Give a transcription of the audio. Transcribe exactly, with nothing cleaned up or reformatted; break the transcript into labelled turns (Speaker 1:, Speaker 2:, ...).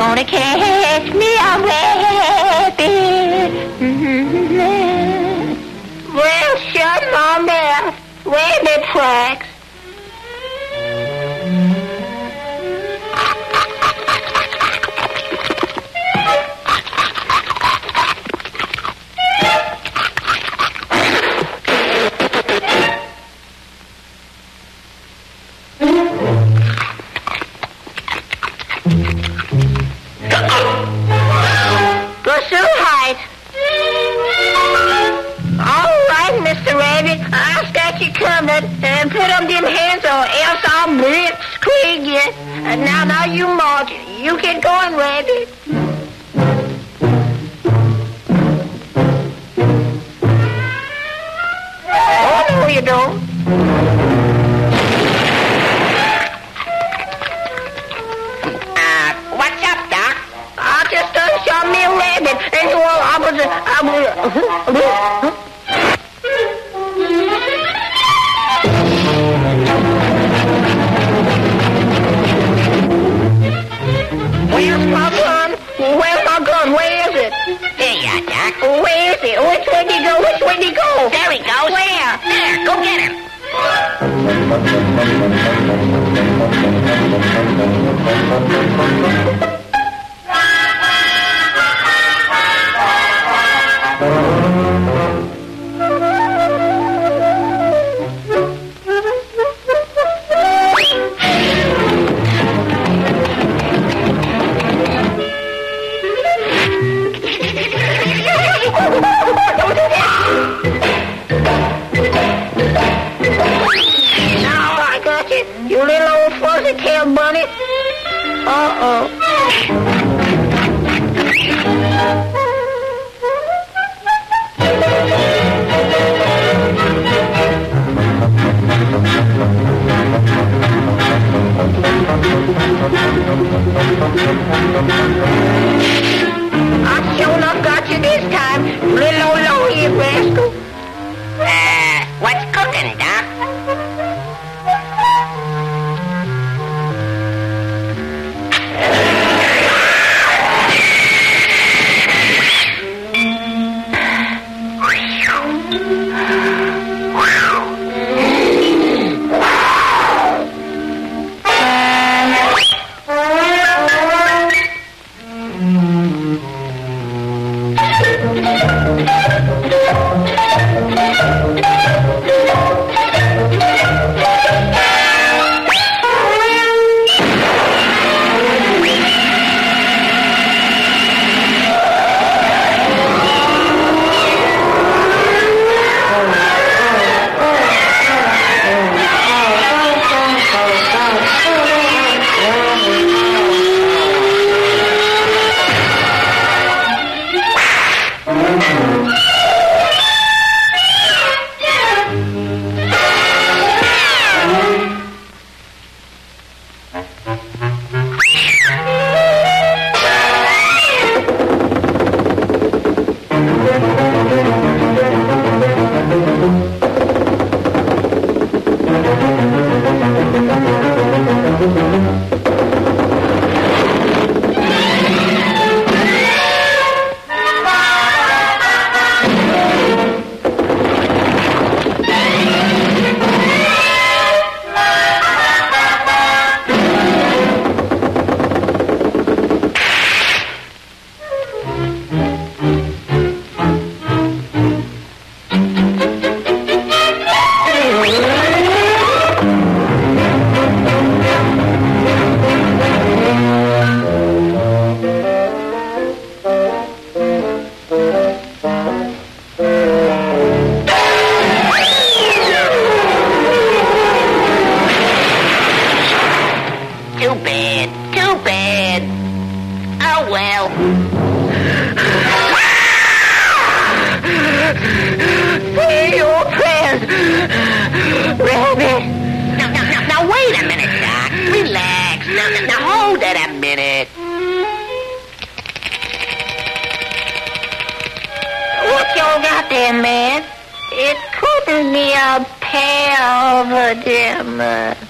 Speaker 1: Gonna catch me a rabbit. Well, shut my mouth. Rabbit tracks. And put up them hands or else I'll blitzkrieg you. And now, now you march. You get going, Rabbit. Oh, no, you don't.
Speaker 2: Uh, what's up, Doc?
Speaker 1: I just done shot me a rabbit. And well, I was... I was... Where's my gun? Where's my gun? Where is it?
Speaker 2: There you are, Doc.
Speaker 1: Where is it? Which way did he go? Which way did he go?
Speaker 2: There he goes.
Speaker 1: Where?
Speaker 2: There, go get him.
Speaker 1: You little old fuzzy-tailed bunny. Uh-oh. I sure enough got you this time, little old low-eared rascal.
Speaker 2: Uh, what's cooking, Doc?
Speaker 1: It couldn't be a pair of them.